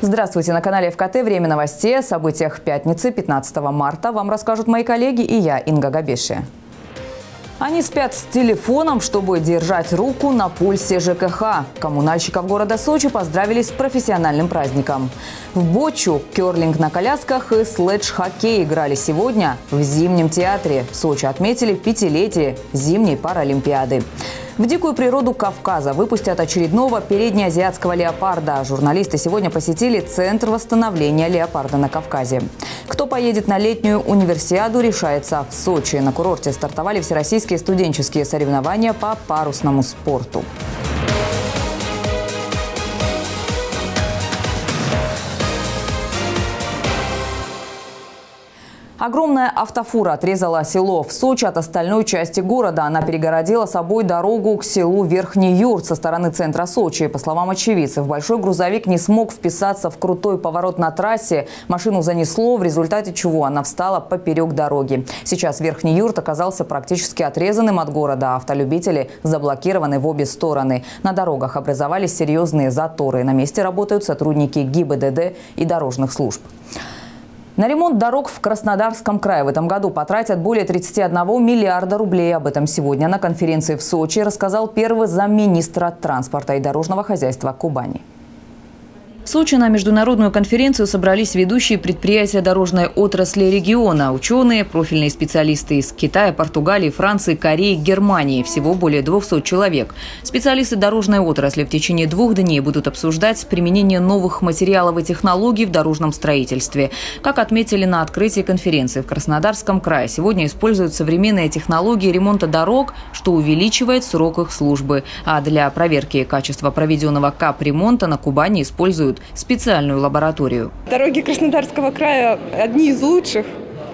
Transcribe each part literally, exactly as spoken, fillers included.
Здравствуйте, на канале эф ка тэ. Время новостей о событиях пятницы, пятнадцатого марта. Вам расскажут мои коллеги и я, Инга Габеши. Они спят с телефоном, чтобы держать руку на пульсе жэ ка ха. Коммунальщиков города Сочи поздравили с профессиональным праздником. В бочу, керлинг на колясках и слэдж-хоккей играли сегодня в Зимнем театре. В Сочи отметили пятилетие зимней паралимпиады. В дикую природу Кавказа выпустят очередного переднеазиатского леопарда. Журналисты сегодня посетили Центр восстановления леопарда на Кавказе. Кто поедет на летнюю универсиаду, решается в Сочи. На курорте стартовали всероссийские студенческие соревнования по парусному спорту. Огромная автофура отрезала село в Сочи от остальной части города. Она перегородила собой дорогу к селу Верхний Юрт со стороны центра Сочи. По словам очевидцев, большой грузовик не смог вписаться в крутой поворот на трассе. Машину занесло, в результате чего она встала поперек дороги. Сейчас Верхний Юрт оказался практически отрезанным от города. Автолюбители заблокированы в обе стороны. На дорогах образовались серьезные заторы. На месте работают сотрудники гэ и бэ дэ дэ и дорожных служб. На ремонт дорог в Краснодарском крае в этом году потратят более тридцати одного миллиарда рублей. Об этом сегодня на конференции в Сочи рассказал первый замминистра транспорта и дорожного хозяйства Кубани. В Сочи на международную конференцию собрались ведущие предприятия дорожной отрасли региона, ученые, профильные специалисты из Китая, Португалии, Франции, Кореи, Германии. Всего более двухсот человек. Специалисты дорожной отрасли в течение двух дней будут обсуждать применение новых материалов и технологий в дорожном строительстве. Как отметили на открытии конференции в Краснодарском крае, сегодня используют современные технологии ремонта дорог, что увеличивает срок их службы. А для проверки качества проведенного капремонта на Кубани используют специальную лабораторию. Дороги Краснодарского края одни из лучших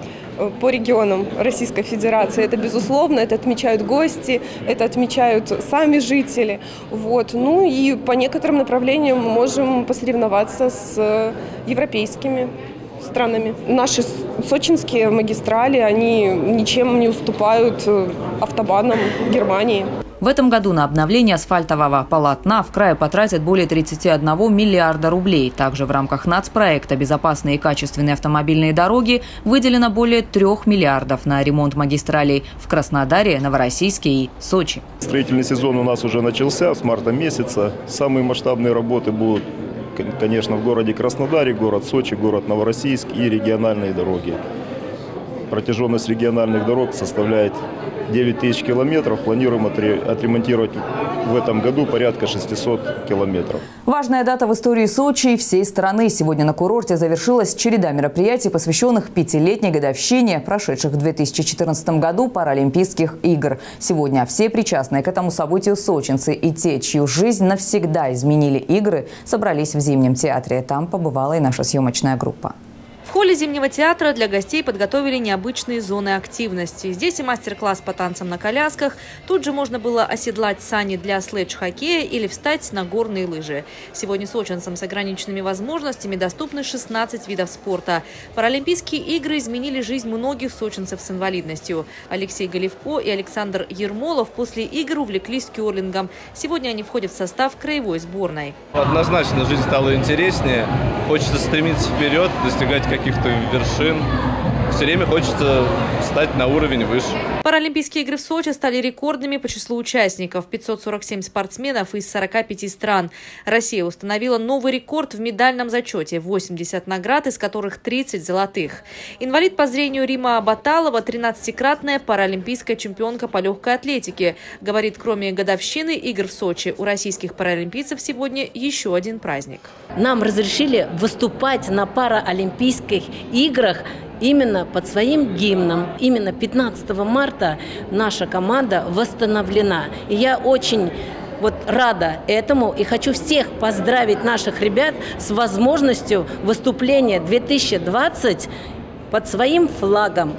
по регионам Российской Федерации. Это безусловно, это отмечают гости, это отмечают сами жители. Вот. Ну и по некоторым направлениям мы можем посоревноваться с европейскими странами. Наши сочинские магистрали, они ничем не уступают автобанам Германии. В этом году на обновление асфальтового полотна в крае потратят более тридцати одного миллиарда рублей. Также в рамках нацпроекта «Безопасные и качественные автомобильные дороги» выделено более трех миллиардов на ремонт магистралей в Краснодаре, Новороссийске и Сочи. Строительный сезон у нас уже начался с марта месяца. Самые масштабные работы будут, конечно, в городе Краснодаре, город Сочи, город Новороссийск и региональные дороги. Протяженность региональных дорог составляет девять тысяч километров. Планируем отремонтировать в этом году порядка шестисот километров. Важная дата в истории Сочи и всей страны. Сегодня на курорте завершилась череда мероприятий, посвященных пятилетней годовщине прошедших в две тысячи четырнадцатом году Паралимпийских игр. Сегодня все причастные к этому событию сочинцы и те, чью жизнь навсегда изменили игры, собрались в Зимнем театре. Там побывала и наша съемочная группа. В холле Зимнего театра для гостей подготовили необычные зоны активности. Здесь и мастер-класс по танцам на колясках. Тут же можно было оседлать сани для слэдж-хоккея или встать на горные лыжи. Сегодня сочинцам с ограниченными возможностями доступны шестнадцать видов спорта. Паралимпийские игры изменили жизнь многих сочинцев с инвалидностью. Алексей Галивко и Александр Ермолов после игр увлеклись керлингом. Сегодня они входят в состав краевой сборной. Однозначно жизнь стала интереснее. Хочется стремиться вперед, достигать каких-то вершин. Все время хочется стать на уровень выше. Паралимпийские игры в Сочи стали рекордными по числу участников – пятьсот сорок семь спортсменов из сорока пяти стран. Россия установила новый рекорд в медальном зачете – восемьдесят наград, из которых тридцать золотых. Инвалид по зрению Рима Баталова – тринадцатикратная паралимпийская чемпионка по легкой атлетике. Говорит, кроме годовщины игр в Сочи, у российских паралимпийцев сегодня еще один праздник. Нам разрешили выступать на паралимпийских играх именно под своим гимном. Именно пятнадцатого марта наша команда восстановлена. И я очень вот рада этому и хочу всех поздравить наших ребят с возможностью выступления две тысячи двадцать под своим флагом.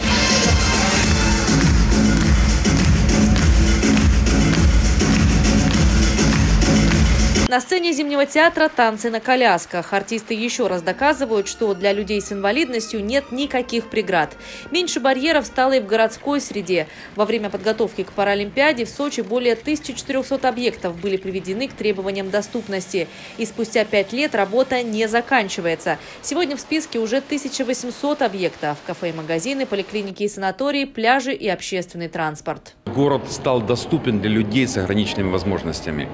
На сцене Зимнего театра танцы на колясках. Артисты еще раз доказывают, что для людей с инвалидностью нет никаких преград. Меньше барьеров стало и в городской среде. Во время подготовки к Паралимпиаде в Сочи более тысячи четырёхсот объектов были приведены к требованиям доступности. И спустя пять лет работа не заканчивается. Сегодня в списке уже тысяча восемьсот объектов. Кафе и магазины, поликлиники и санатории, пляжи и общественный транспорт. Город стал доступен для людей с ограниченными возможностями.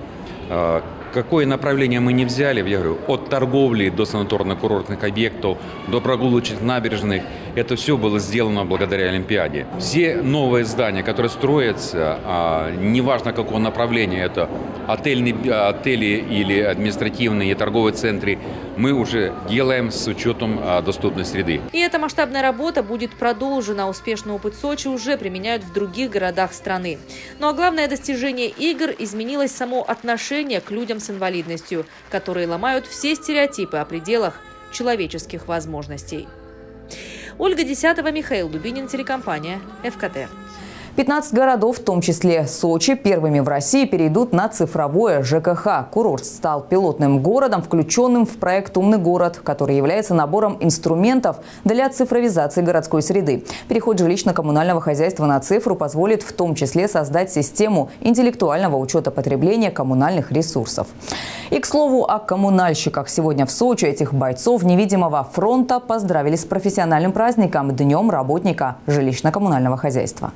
Какое направление мы не взяли, я говорю, от торговли до санаторно-курортных объектов, до прогулочных набережных, это все было сделано благодаря Олимпиаде. Все новые здания, которые строятся, неважно какого направления, это отельные, отели или административные и торговые центры, мы уже делаем с учетом доступной среды. И эта масштабная работа будет продолжена. Успешный опыт Сочи уже применяют в других городах страны. Ну а главное достижение игр – изменилось само отношение к людям с инвалидностью, которые ломают все стереотипы о пределах человеческих возможностей. Ольга Десятова, Михаил Дубинин, телекомпания эф ка тэ. пятнадцать городов, в том числе Сочи, первыми в России перейдут на цифровое жэ ка ха. Курорт стал пилотным городом, включенным в проект «Умный город», который является набором инструментов для цифровизации городской среды. Переход жилищно-коммунального хозяйства на цифру позволит в том числе создать систему интеллектуального учета потребления коммунальных ресурсов. И, к слову, о коммунальщиках. Сегодня в Сочи этих бойцов невидимого фронта поздравили с профессиональным праздником – Днем работника жилищно-коммунального хозяйства.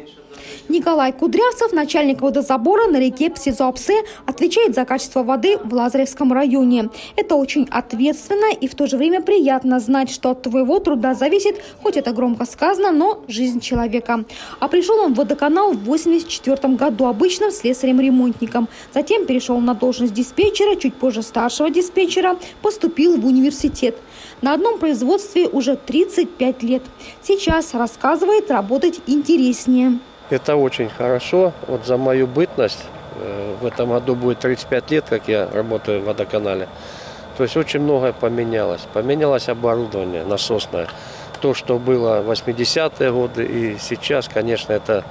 Николай Кудрявцев, начальник водозабора на реке Псизуапсе, отвечает за качество воды в Лазаревском районе. Это очень ответственно и в то же время приятно знать, что от твоего труда зависит, хоть это громко сказано, но жизнь человека. А пришел он в водоканал в восемьдесят четвёртом году обычным слесарем-ремонтником. Затем перешел на должность диспетчера, чуть позже старшего диспетчера, поступил в университет. На одном производстве уже тридцать пять лет. Сейчас, рассказывает, работать интереснее. Это очень хорошо. Вот за мою бытность, в этом году будет тридцать пять лет, как я работаю в водоканале. То есть очень многое поменялось. Поменялось оборудование насосное. То, что было в восьмидесятые годы и сейчас, конечно, это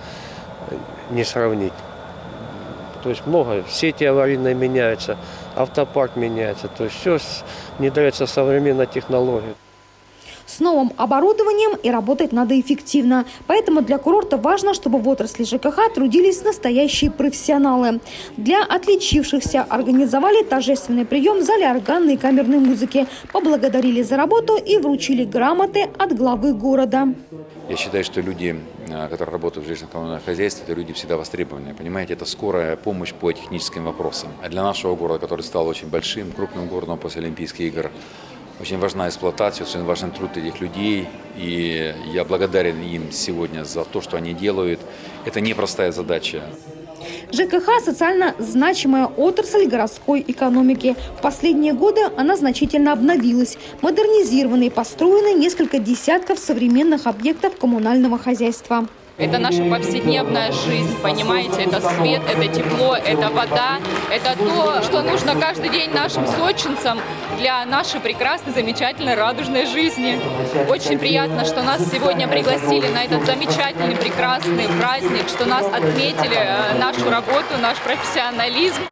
не сравнить. То есть много, сети аварийные меняются, автопарк меняется. То есть все внедряется современная технология. С новым оборудованием и работать надо эффективно. Поэтому для курорта важно, чтобы в отрасли жэ ка ха трудились настоящие профессионалы. Для отличившихся организовали торжественный прием в зале органной и камерной музыки. Поблагодарили за работу и вручили грамоты от главы города. Я считаю, что люди, которые работают в жилищно-коммунальном хозяйстве, это люди всегда востребованные. Понимаете, это скорая помощь по техническим вопросам. А для нашего города, который стал очень большим, крупным городом после Олимпийских игр, очень важна эксплуатация, очень важен труд этих людей, и я благодарен им сегодня за то, что они делают. Это непростая задача. жэ ка ха – социально значимая отрасль городской экономики. В последние годы она значительно обновилась. Модернизированы и построены несколько десятков современных объектов коммунального хозяйства. Это наша повседневная жизнь, понимаете, это свет, это тепло, это вода, это то, что нужно каждый день нашим сочинцам для нашей прекрасной, замечательной, радужной жизни. Очень приятно, что нас сегодня пригласили на этот замечательный, прекрасный праздник, что нас отметили нашу работу, наш профессионализм.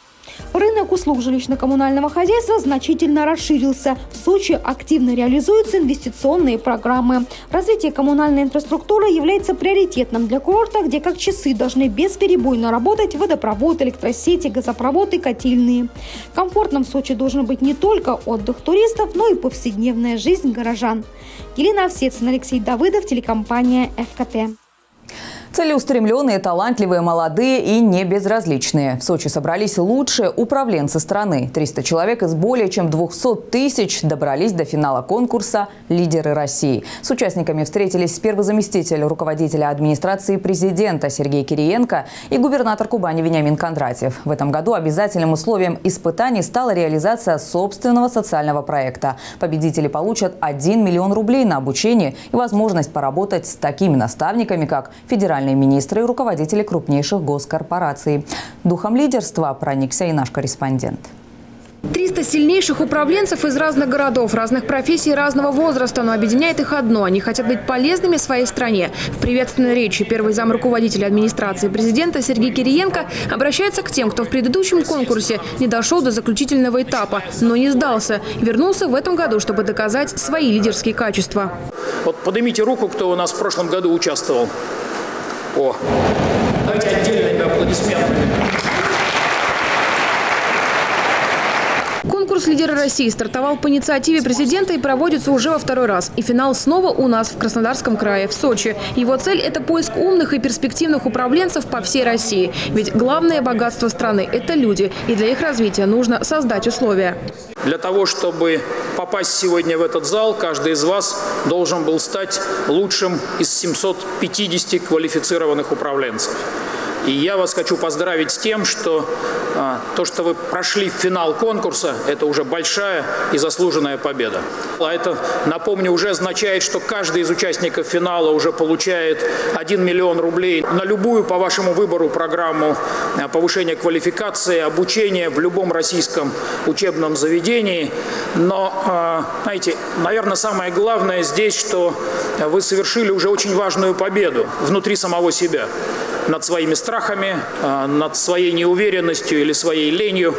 Рынок услуг жилищно-коммунального хозяйства значительно расширился. В Сочи активно реализуются инвестиционные программы. Развитие коммунальной инфраструктуры является приоритетным для курорта, где как часы должны бесперебойно работать водопровод, электросети, газопровод и котельные. Комфортным в Сочи должен быть не только отдых туристов, но и повседневная жизнь горожан. Елена Овсецина, Алексей Давыдов, телекомпания эф ка тэ. Целеустремленные, талантливые, молодые и не безразличные. В Сочи собрались лучшие управленцы страны. триста человек из более чем двухсот тысяч добрались до финала конкурса «Лидеры России». С участниками встретились первый заместитель руководителя администрации президента Сергей Кириенко и губернатор Кубани Вениамин Кондратьев. В этом году обязательным условием испытаний стала реализация собственного социального проекта. Победители получат один миллион рублей на обучение и возможность поработать с такими наставниками, как федеральный министры и руководители крупнейших госкорпораций. Духом лидерства проникся и наш корреспондент. триста сильнейших управленцев из разных городов, разных профессий, разного возраста, но объединяет их одно – они хотят быть полезными своей стране. В приветственной речи первый зам руководителя администрации президента Сергей Кириенко обращается к тем, кто в предыдущем конкурсе не дошел до заключительного этапа, но не сдался. Вернулся в этом году, чтобы доказать свои лидерские качества. Вот поднимите руку, кто у нас в прошлом году участвовал. О, давайте отдельными аплодисментами. Конкурс «Лидеры России» стартовал по инициативе президента и проводится уже во второй раз. И финал снова у нас, в Краснодарском крае, в Сочи. Его цель – это поиск умных и перспективных управленцев по всей России. Ведь главное богатство страны – это люди. И для их развития нужно создать условия. Для того, чтобы попасть сегодня в этот зал, каждый из вас должен был стать лучшим из семисот пятидесяти квалифицированных управленцев. И я вас хочу поздравить с тем, что а, то, что вы прошли в финал конкурса, это уже большая и заслуженная победа. А это, напомню, уже означает, что каждый из участников финала уже получает один миллион рублей на любую, по вашему выбору, программу повышения квалификации, обучения в любом российском учебном заведении. Но, а, знаете, наверное, самое главное здесь, что вы совершили уже очень важную победу внутри самого себя. Над своими страхами, над своей неуверенностью или своей ленью.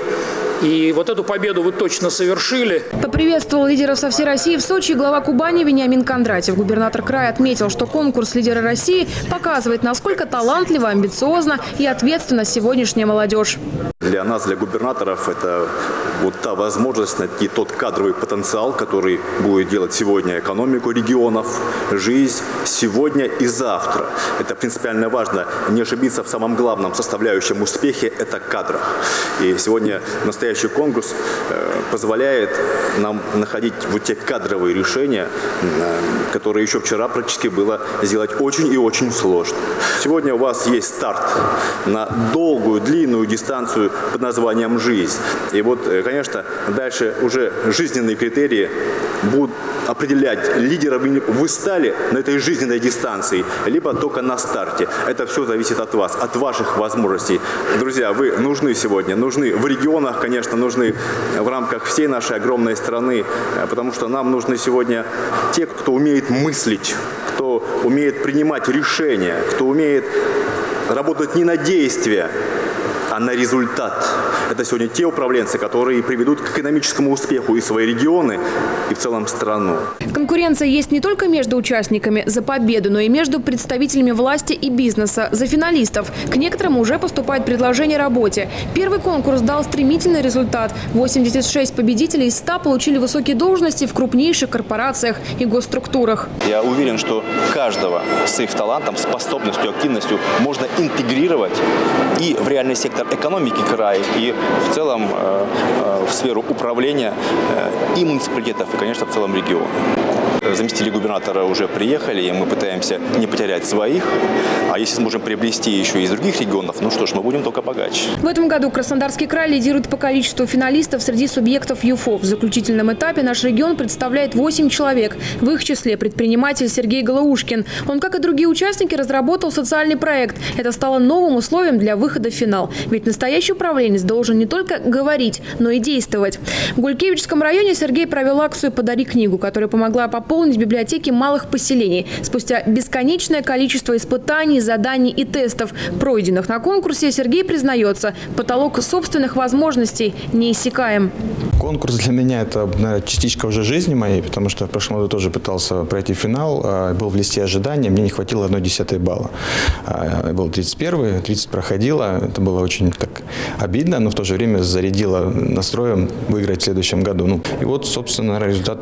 И вот эту победу вы точно совершили. Поприветствовал лидеров со всей России в Сочи глава Кубани Вениамин Кондратьев. Губернатор края отметил, что конкурс «Лидеры России» показывает, насколько талантлива, амбициозна и ответственна сегодняшняя молодежь. Для нас, для губернаторов, это вот та возможность найти тот кадровый потенциал, который будет делать сегодня экономику регионов, жизнь сегодня и завтра. Это принципиально важно. Не ошибиться в самом главном составляющем успехе – это кадрах. И сегодня настоящий конкурс позволяет нам находить вот те кадровые решения, которые еще вчера практически было сделать очень и очень сложно. Сегодня у вас есть старт на долгую, длинную дистанцию под названием «Жизнь». И вот, конечно, дальше уже жизненные критерии будут определять, лидерами вы стали на этой жизненной дистанции, либо только на старте. Это все зависит от вас, от ваших возможностей. Друзья, вы нужны сегодня, нужны в регионах, конечно, нужны в рамках всей нашей огромной страны, потому что нам нужны сегодня те, кто умеет мыслить, кто умеет принимать решения, кто умеет работать не на действия, а на результат. Это сегодня те управленцы, которые приведут к экономическому успеху и свои регионы, и в целом страну. Конкуренция есть не только между участниками за победу, но и между представителями власти и бизнеса за финалистов. К некоторым уже поступает предложение о работе. Первый конкурс дал стремительный результат. восемьдесят шесть победителей из ста получили высокие должности в крупнейших корпорациях и госструктурах. Я уверен, что каждого с их талантом, способностью, активностью можно интегрировать и в реальный сектор экономики края, и в целом э, э, в сферу управления э, и муниципалитетов, и, конечно, в целом региона. Заместители губернатора уже приехали, и мы пытаемся не потерять своих. А если сможем приобрести еще из других регионов, ну что ж, мы будем только богаче. В этом году Краснодарский край лидирует по количеству финалистов среди субъектов ЮФО. В заключительном этапе наш регион представляет восемь человек. В их числе предприниматель Сергей Голоушкин. Он, как и другие участники, разработал социальный проект. Это стало новым условием для выхода в финал. Ведь настоящий управленец должен не только говорить, но и действовать. В Гулькевичском районе Сергей провел акцию «Подари книгу», которая помогла пополнить библиотеки малых поселений. Спустя бесконечное количество испытаний, заданий и тестов, пройденных на конкурсе, Сергей признается, потолок собственных возможностей неиссякаем. Конкурс для меня – это, наверное, частичка уже жизни моей, потому что в прошлом году тоже пытался пройти финал, был в листе ожидания, мне не хватило одной десятой балла. Был тридцать первый, тридцать проходило, это было очень так обидно, но в то же время зарядило настроем выиграть в следующем году. Ну, и вот, собственно, результат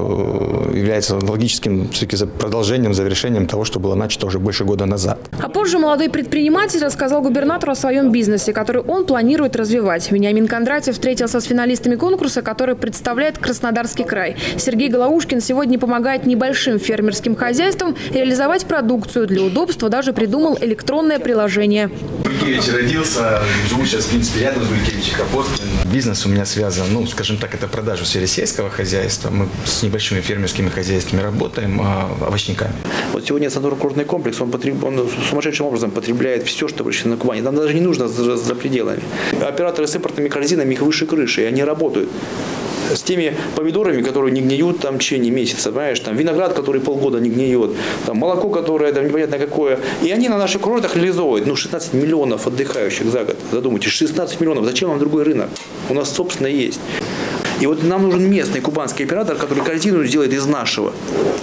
является логическим продолжением, завершением того, что было начато уже больше года назад. А позже молодой предприниматель рассказал губернатору о своем бизнесе, который он планирует развивать. Вениамин Кондратьев встретился с финалистами конкурса конкурса, который представляет Краснодарский край. Сергей Голоушкин сегодня помогает небольшим фермерским хозяйствам реализовать продукцию. Для удобства даже придумал электронное приложение. Гулькевич родился, живу сейчас, в принципе, рядом с Гулькевичем Капоткин. Бизнес у меня связан, ну, скажем так, это продажа в сфере сельского хозяйства. Мы с небольшими фермерскими хозяйствами работаем, овощниками. Вот сегодня санаторно-курортный комплекс, он, потреб... он сумасшедшим образом потребляет все, что выращено на Кубани. Там даже не нужно за, за пределами. Операторы с импортными корзинами, их выше крыши, и они работают. С теми помидорами, которые не гниют там в течение месяца, понимаешь, там виноград, который полгода не гниет, там молоко, которое там непонятно какое. И они на наших курортах реализовывают, ну, шестнадцать миллионов отдыхающих за год. Задумайтесь, шестнадцать миллионов, зачем вам другой рынок? У нас, собственно, есть. И вот нам нужен местный кубанский оператор, который корзину сделает из нашего.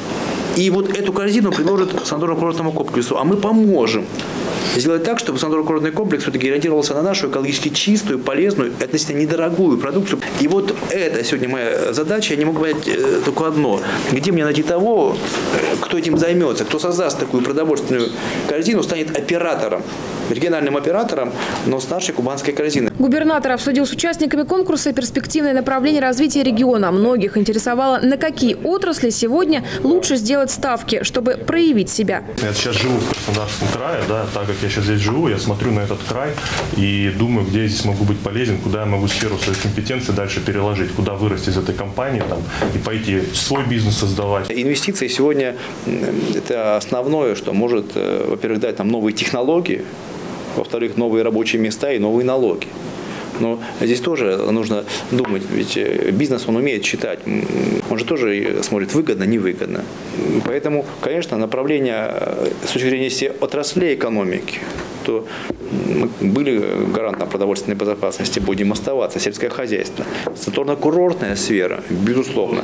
И вот эту корзину предложит санаторно-курортному комплексу, а мы поможем сделать так, чтобы санаторно-курортный комплекс все-таки ориентировался на нашу экологически чистую, полезную, относительно недорогую продукцию. И вот это сегодня моя задача. Я не могу понять только одно. Где мне найти того, кто этим займется, кто создаст такую продовольственную корзину, станет оператором, региональным оператором, но с нашей кубанской корзины. Губернатор обсудил с участниками конкурса перспективное направление развития региона. Многих интересовало, на какие отрасли сегодня лучше сделать ставки, чтобы проявить себя. Я сейчас живу в Краснодарском крае, да, так как я сейчас здесь живу, я смотрю на этот край и думаю, где я здесь могу быть полезен, куда я могу сферу своих компетенций дальше переложить, куда вырасти из этой компании там, и пойти свой бизнес создавать. Инвестиции сегодня это основное, что может, во-первых, дать нам новые технологии, во-вторых, новые рабочие места и новые налоги. Но здесь тоже нужно думать, ведь бизнес, он умеет считать, он же тоже смотрит выгодно, невыгодно. Поэтому, конечно, направление с точки зрения всех отраслей экономики, то мы были гарантом продовольственной безопасности, будем оставаться, сельское хозяйство. Санаторно-курортная сфера, безусловно,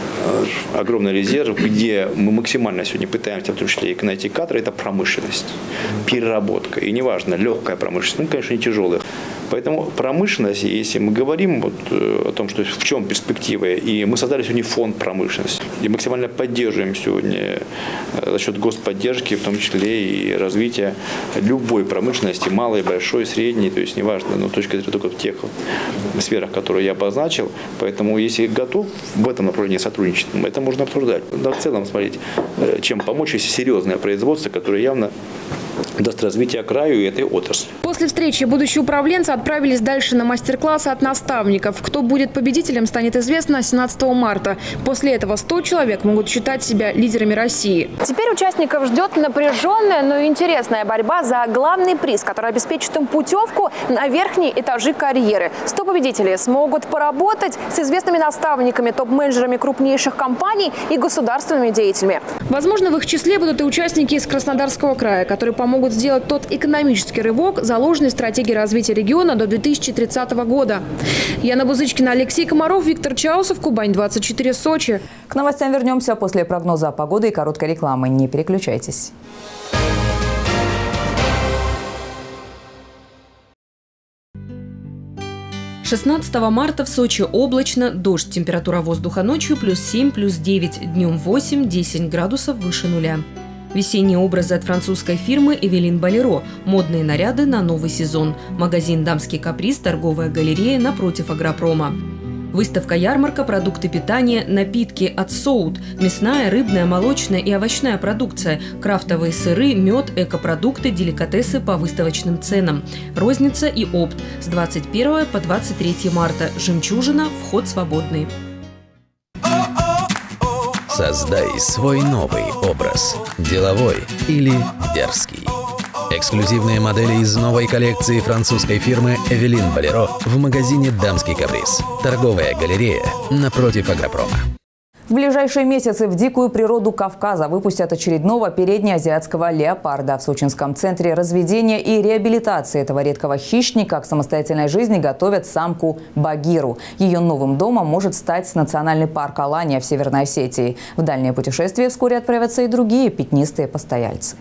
огромный резерв, где мы максимально сегодня пытаемся, в том числе и найти кадры, это промышленность, переработка. И неважно, легкая промышленность, ну, конечно, не тяжелая. Поэтому промышленность, если мы говорим вот о том, что в чем перспектива, и мы создали сегодня фонд промышленности, и максимально поддерживаем сегодня за счет господдержки, в том числе и развития любой промышленности, малой, большой, средней, то есть неважно, но точка зрения только в тех сферах, которые я обозначил. Поэтому если готов в этом направлении сотрудничать, это можно обсуждать. Но в целом смотреть, чем помочь, если серьезное производство, которое явно даст развитие краю и этой отрасли. После встречи будущие управленцы отправились дальше на мастер-классы от наставников. Кто будет победителем, станет известно семнадцатого марта. После этого сто человек могут считать себя лидерами России. Теперь участников ждет напряженная, но и интересная борьба за главный приз, который обеспечит им путевку на верхние этажи карьеры. сто победителей смогут поработать с известными наставниками, топ-менеджерами крупнейших компаний и государственными деятелями. Возможно, в их числе будут и участники из Краснодарского края, которые помогут сделать тот экономический рывок, заложенный в стратегии развития региона до две тысячи тридцатого года. Яна Бузычкина, Алексей Комаров, Виктор Чаусов, Кубань двадцать четыре, Сочи. К новостям вернемся после прогноза погоды и короткой рекламы. Не переключайтесь. шестнадцатого марта в Сочи облачно, дождь, температура воздуха ночью плюс семь, плюс девять, днем восемь-десять градусов выше нуля. Весенние образы от французской фирмы «Эвелин Болеро», модные наряды на новый сезон, магазин «Дамский каприз», торговая галерея напротив Агропрома. Выставка-ярмарка, продукты питания, напитки от Соут, мясная, рыбная, молочная и овощная продукция, крафтовые сыры, мед, экопродукты, деликатесы по выставочным ценам, розница и опт с двадцать первого по двадцать третье марта. Жемчужина, вход свободный. Создай свой новый образ. Деловой или дерзкий. Эксклюзивные модели из новой коллекции французской фирмы «Эвелин Болеро» в магазине «Дамский каприз». Торговая галерея напротив Агропрома. В ближайшие месяцы в дикую природу Кавказа выпустят очередного переднеазиатского леопарда. В Сочинском центре разведения и реабилитации этого редкого хищника к самостоятельной жизни готовят самку Багиру. Ее новым домом может стать национальный парк Алания в Северной Осетии. В дальнее путешествие вскоре отправятся и другие пятнистые постояльцы.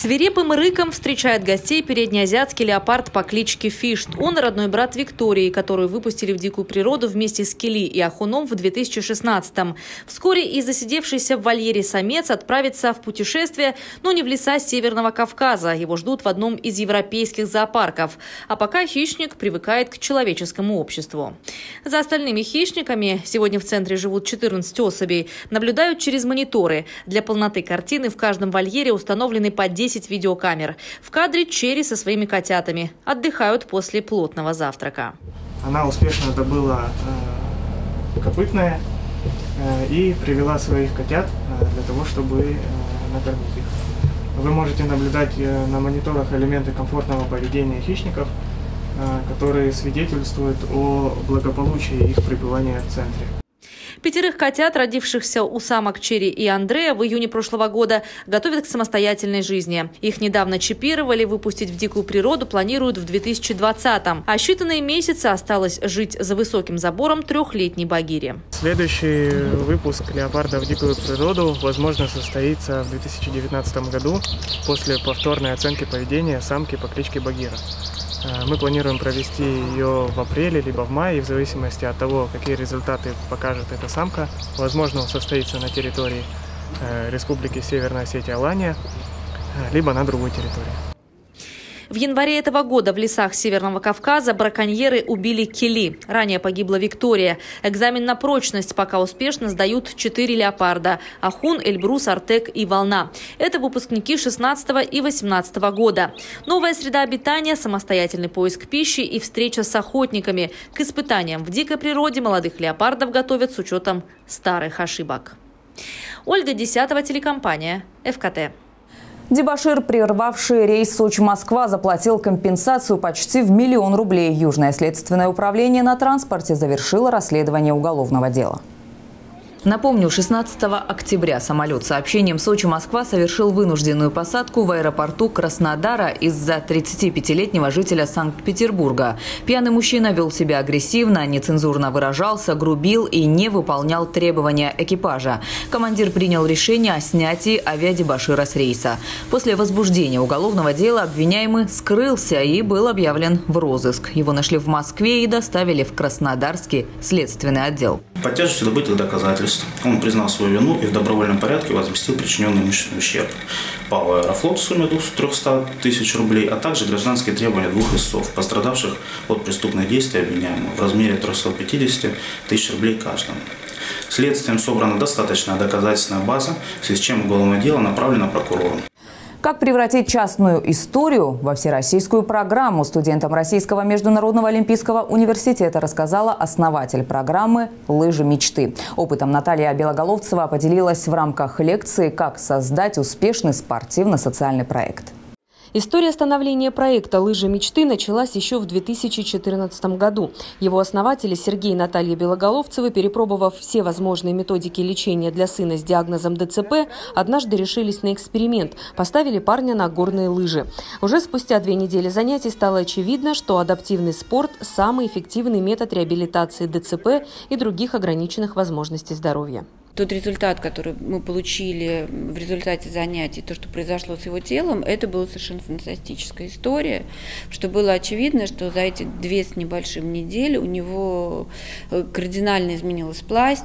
Свирепым рыком встречает гостей переднеазиатский леопард по кличке Фишт. Он родной брат Виктории, которую выпустили в дикую природу вместе с Кили и Ахуном в две тысячи шестнадцатом. Вскоре и засидевшийся в вольере самец отправится в путешествие, но не в леса Северного Кавказа. Его ждут в одном из европейских зоопарков. А пока хищник привыкает к человеческому обществу. За остальными хищниками, сегодня в центре живут четырнадцать особей, наблюдают через мониторы. Для полноты картины в каждом вольере установлены по десять видеокамер. В кадре Черри со своими котятами. Отдыхают после плотного завтрака. Она успешно добыла э, копытное э, и привела своих котят э, для того, чтобы э, накормить их. Вы можете наблюдать э, на мониторах элементы комфортного поведения хищников, э, которые свидетельствуют о благополучии их пребывания в центре. Пятерых котят, родившихся у самок Черри и Андрея в июне прошлого года, готовят к самостоятельной жизни. Их недавно чипировали, выпустить в дикую природу планируют в две тысячи двадцатом. А считанные месяцы осталось жить за высоким забором трехлетней Багире. Следующий выпуск леопарда в дикую природу, возможно, состоится в две тысячи девятнадцатом году после повторной оценки поведения самки по кличке Багира. Мы планируем провести ее в апреле, либо в мае, в зависимости от того, какие результаты покажет эта самка. Возможно, он состоится на территории Республики Северная Осетия-Алания, либо на другой территории. В январе этого года в лесах Северного Кавказа браконьеры убили Кили. Ранее погибла Виктория. Экзамен на прочность пока успешно сдают четыре леопарда – Ахун, Эльбрус, Артек и Волна. Это выпускники шестнадцатого и восемнадцатого года. Новая среда обитания, самостоятельный поиск пищи и встреча с охотниками. К испытаниям в дикой природе молодых леопардов готовят с учетом старых ошибок. Ольга Десятова, телекомпания эф ка тэ. Дебошир, прервавший рейс Сочи-Москва, заплатил компенсацию почти в миллион рублей. Южное следственное управление на транспорте завершило расследование уголовного дела. Напомню, шестнадцатого октября самолет с сообщением Сочи-Москва совершил вынужденную посадку в аэропорту Краснодара из-за тридцатипятилетнего жителя Санкт-Петербурга. Пьяный мужчина вел себя агрессивно, нецензурно выражался, грубил и не выполнял требования экипажа. Командир принял решение о снятии авиадебошира с рейса. После возбуждения уголовного дела обвиняемый скрылся и был объявлен в розыск. Его нашли в Москве и доставили в Краснодарский следственный отдел. По тяжести добытых доказательств он признал свою вину и в добровольном порядке возместил причиненный имущественный ущерб. ПАО «Аэрофлот» в сумме трёхсот тысяч рублей, а также гражданские требования двух истцов, пострадавших от преступных действий обвиняемого в размере трёхсот пятидесяти тысяч рублей каждому. Следствием собрана достаточная доказательственная база, в связи с чем уголовное дело направлено прокурору. Как превратить частную историю во всероссийскую программу, студентам Российского международного олимпийского университета рассказала основатель программы «Лыжи мечты». Опытом Наталья Белоголовцева поделилась в рамках лекции «Как создать успешный спортивно-социальный проект». История становления проекта «Лыжи мечты» началась еще в две тысячи четырнадцатом году. Его основатели Сергей и Наталья Белоголовцевы, перепробовав все возможные методики лечения для сына с диагнозом дэ цэ пэ, однажды решились на эксперимент – поставили парня на горные лыжи. Уже спустя две недели занятий стало очевидно, что адаптивный спорт – самый эффективный метод реабилитации дэ цэ пэ и других ограниченных возможностей здоровья. Тот результат, который мы получили в результате занятий, то, что произошло с его телом, это была совершенно фантастическая история, что было очевидно, что за эти две с небольшим недели у него кардинально изменилась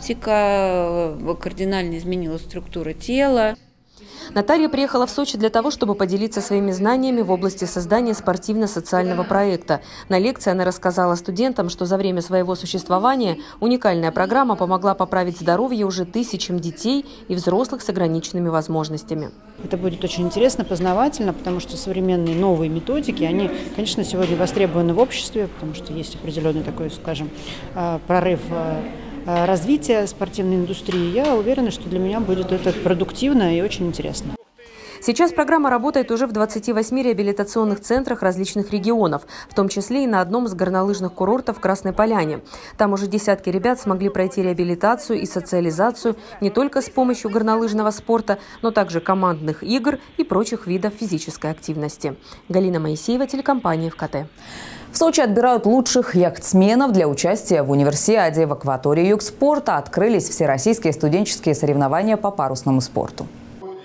пластика, кардинально изменилась структура тела. Наталья приехала в Сочи для того, чтобы поделиться своими знаниями в области создания спортивно-социального проекта. На лекции она рассказала студентам, что за время своего существования уникальная программа помогла поправить здоровье уже тысячам детей и взрослых с ограниченными возможностями. Это будет очень интересно, познавательно, потому что современные новые методики, они, конечно, сегодня востребованы в обществе, потому что есть определенный такой, скажем, прорыв развития спортивной индустрии. Я уверена, что для меня будет это продуктивно и очень интересно. Сейчас программа работает уже в двадцати восьми реабилитационных центрах различных регионов, в том числе и на одном из горнолыжных курортов в Красной Поляне. Там уже десятки ребят смогли пройти реабилитацию и социализацию не только с помощью горнолыжного спорта, но также командных игр и прочих видов физической активности. Галина Моисеева, телекомпания эф ка тэ. В Сочи отбирают лучших яхтсменов для участия в универсиаде. В акватории югспорта открылись всероссийские студенческие соревнования по парусному спорту.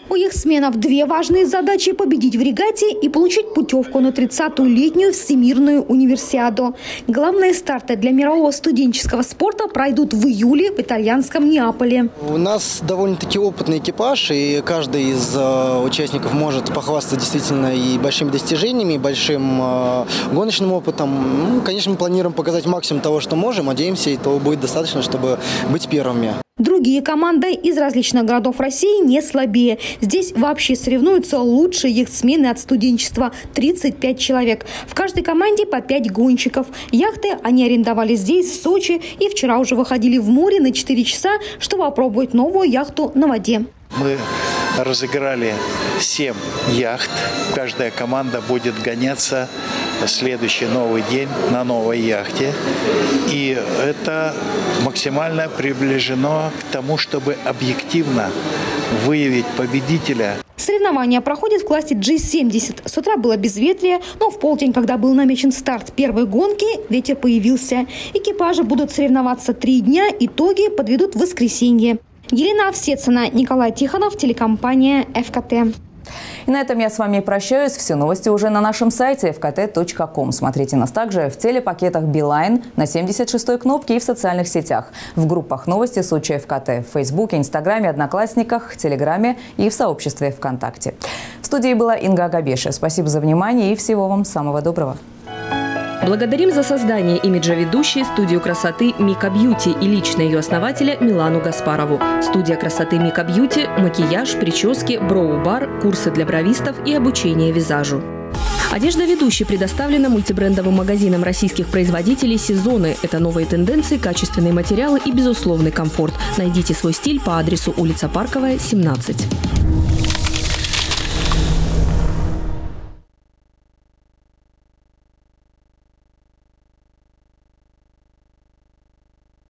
У яхтсменов две важные задачи – победить в регате и получить путевку на тридцатую летнюю Всемирную универсиаду. Главные старты для мирового студенческого спорта пройдут в июле в итальянском Неаполе. У нас довольно-таки опытный экипаж, и каждый из э, участников может похвастаться действительно и большими достижениями, и большим э, гоночным опытом. Ну, конечно, мы планируем показать максимум того, что можем. Надеемся, и этого будет достаточно, чтобы быть первыми. Другие команды из различных городов России не слабее. Здесь вообще соревнуются лучшие яхтсмены от студенчества – тридцать пять человек. В каждой команде по пять гонщиков. Яхты они арендовали здесь, в Сочи, и вчера уже выходили в море на четыре часа, чтобы опробовать новую яхту на воде. Мы разыграли семь яхт. Каждая команда будет гоняться следующий новый день на новой яхте. И это максимально приближено к тому, чтобы объективно выявить победителя. Соревнования проходят в классе джи семьдесят. С утра было безветрие, но в полдень, когда был намечен старт первой гонки, ветер появился. Экипажи будут соревноваться три дня, итоги подведут в воскресенье. Елена Овсецина, Николай Тихонов, телекомпания эф ка тэ. И на этом я с вами прощаюсь. Все новости уже на нашем сайте эф ка тэ точка ком. Смотрите нас также в телепакетах Билайн, на семьдесят шестой кнопке и в социальных сетях. В группах новости Сочи эф ка тэ в Фейсбуке, Инстаграме, Одноклассниках, Телеграме и в сообществе ВКонтакте. В студии была Инга Агабеша. Спасибо за внимание и всего вам самого доброго. Благодарим за создание имиджа ведущей студию красоты Мика Бьюти и лично ее основателя Милану Гаспарову. Студия красоты Мика Бьюти – макияж, прически, броу-бар, курсы для бровистов и обучение визажу. Одежда ведущей предоставлена мультибрендовым магазином российских производителей «Сезоны». Это новые тенденции, качественные материалы и безусловный комфорт. Найдите свой стиль по адресу улица Парковая, семнадцать.